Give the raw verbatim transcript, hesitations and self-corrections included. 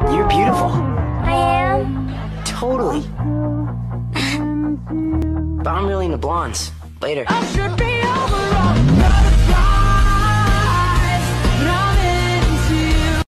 You're beautiful. I am? Totally. But I'm really into blondes. Later. I should be over